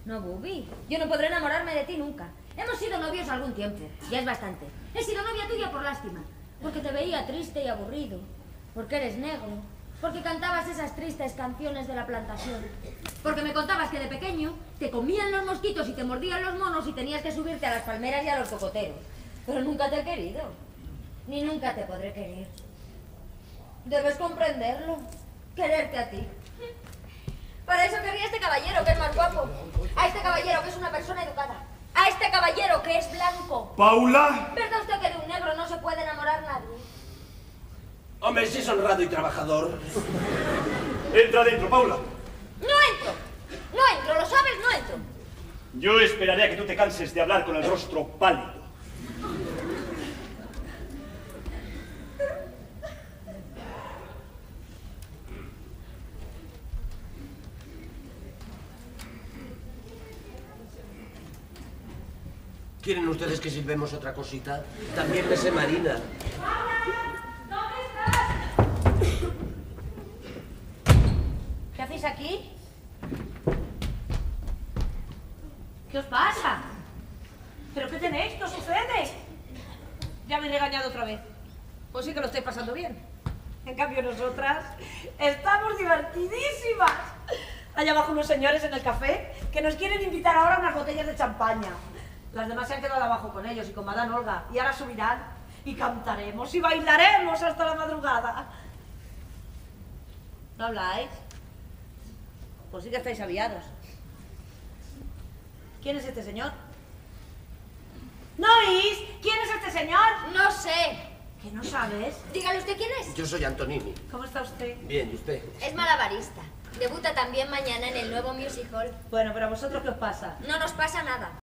No, Bubi, yo no podré enamorarme de ti nunca. Hemos sido novios algún tiempo, ya es bastante. He sido novia tuya por lástima, porque te veía triste y aburrido, porque eres negro, porque cantabas esas tristes canciones de la plantación, porque me contabas que de pequeño te comían los mosquitos y te mordían los monos y tenías que subirte a las palmeras y a los cocoteros. Pero nunca te he querido, ni nunca te podré querer. Debes comprenderlo, quererte a ti. Para eso querría a este caballero, que es más guapo. A este caballero, que es una persona educada. A este caballero, que es blanco. ¡Paula! ¿Verdad usted que de un negro no se puede enamorar nadie? Hombre, si es honrado y trabajador. Entra dentro, Paula. No entro, ¿lo sabes? No entro. Yo esperaré a que tú te canses de hablar con el rostro pálido. ¿Quieren ustedes que sirvemos otra cosita? También me sé marina. ¿Dónde estás? ¿Qué hacéis aquí? ¿Qué os pasa? ¿Pero qué tenéis? ¿Qué os sucede? Ya me he regañado otra vez. Pues sí que lo estáis pasando bien. En cambio nosotras estamos divertidísimas. Allá abajo unos señores en el café que nos quieren invitar ahora a unas botellas de champaña. Las demás se han quedado abajo con ellos y con Madame Olga. Y ahora subirán y cantaremos y bailaremos hasta la madrugada. ¿No habláis? Pues sí que estáis aviados. ¿Quién es este señor? ¿No oís? ¿Quién es este señor? No sé. ¿Que no sabes? Dígale usted quién es. Yo soy Antonini. ¿Cómo está usted? Bien, ¿y usted? Es malabarista. Debuta también mañana en el nuevo music hall. Bueno, pero ¿a vosotros qué os pasa? No nos pasa nada.